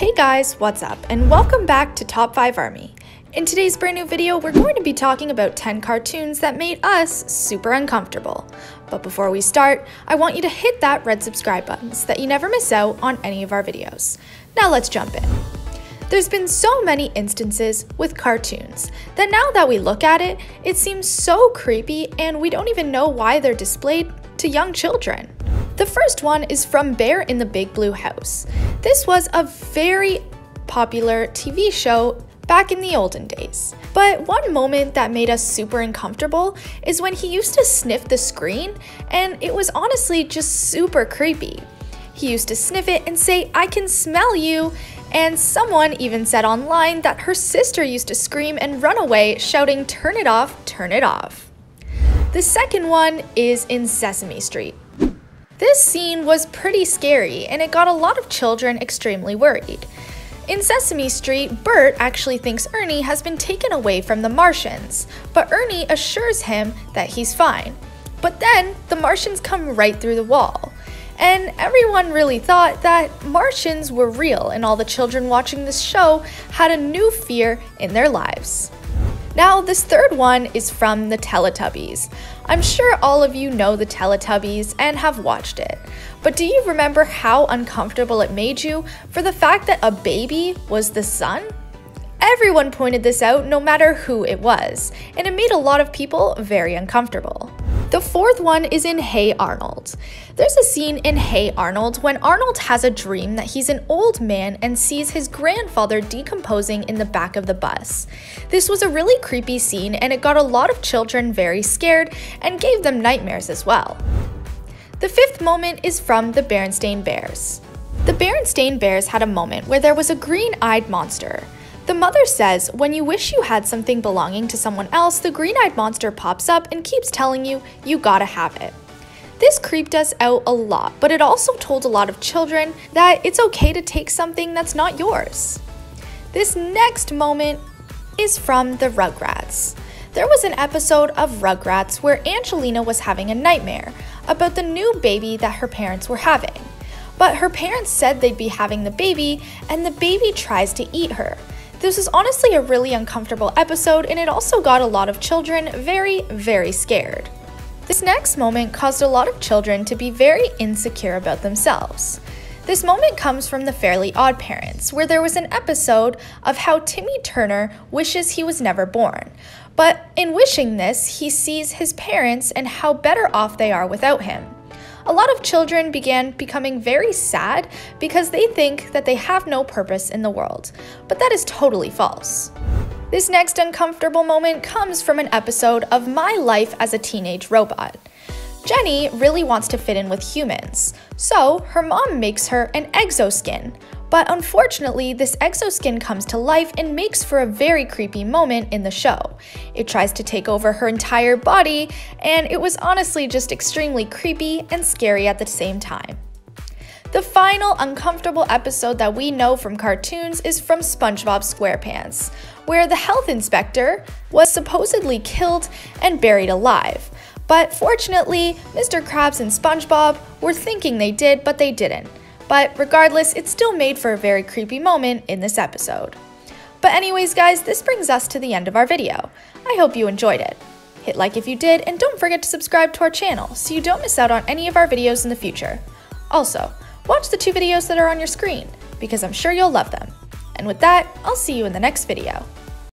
Hey guys, what's up? And welcome back to Top 5 Army. In today's brand new video, we're going to be talking about 10 cartoons that made us super uncomfortable. But before we start, I want you to hit that red subscribe button so that you never miss out on any of our videos. Now let's jump in. There's been so many instances with cartoons that now that we look at it, it seems so creepy and we don't even know why they're displayed to young children. The first one is from Bear in the Big Blue House. This was a very popular TV show back in the olden days. But one moment that made us super uncomfortable is when he used to sniff the screen, and it was honestly just super creepy. He used to sniff it and say, "I can smell you," and someone even said online that her sister used to scream and run away shouting, "Turn it off, turn it off." The second one is in Sesame Street. This scene was pretty scary and it got a lot of children extremely worried. In Sesame Street, Bert actually thinks Ernie has been taken away from the Martians, but Ernie assures him that he's fine. But then the Martians come right through the wall. And everyone really thought that Martians were real, and all the children watching this show had a new fear in their lives. Now, this third one is from the Teletubbies. I'm sure all of you know the Teletubbies and have watched it, but do you remember how uncomfortable it made you for the fact that a baby was the sun? Everyone pointed this out no matter who it was, and it made a lot of people very uncomfortable. The fourth one is in Hey Arnold. There's a scene in Hey Arnold when Arnold has a dream that he's an old man and sees his grandfather decomposing in the back of the bus. This was a really creepy scene and it got a lot of children very scared and gave them nightmares as well. The fifth moment is from the Berenstain Bears. The Berenstain Bears had a moment where there was a green-eyed monster. The mother says, when you wish you had something belonging to someone else, the green-eyed monster pops up and keeps telling you, you gotta have it. This creeped us out a lot, but it also told a lot of children that it's okay to take something that's not yours. This next moment is from the Rugrats. There was an episode of Rugrats where Angelina was having a nightmare about the new baby that her parents were having. But her parents said they'd be having the baby, and the baby tries to eat her. This was honestly a really uncomfortable episode, and it also got a lot of children very scared. This next moment caused a lot of children to be very insecure about themselves. This moment comes from the Fairly Odd Parents, where there was an episode of how Timmy Turner wishes he was never born. But in wishing this, he sees his parents and how better off they are without him. A lot of children began becoming very sad because they think that they have no purpose in the world, but that is totally false. This next uncomfortable moment comes from an episode of My Life as a Teenage Robot. Jenny really wants to fit in with humans, so her mom makes her an exoskin. But unfortunately, this exoskin comes to life and makes for a very creepy moment in the show. It tries to take over her entire body, and it was honestly just extremely creepy and scary at the same time. The final uncomfortable episode that we know from cartoons is from SpongeBob SquarePants, where the health inspector was supposedly killed and buried alive. But fortunately, Mr. Krabs and SpongeBob were thinking they did, but they didn't. But regardless, it still made for a very creepy moment in this episode. But anyways guys, this brings us to the end of our video. I hope you enjoyed it. Hit like if you did, and don't forget to subscribe to our channel so you don't miss out on any of our videos in the future. Also, watch the 2 videos that are on your screen, because I'm sure you'll love them. And with that, I'll see you in the next video.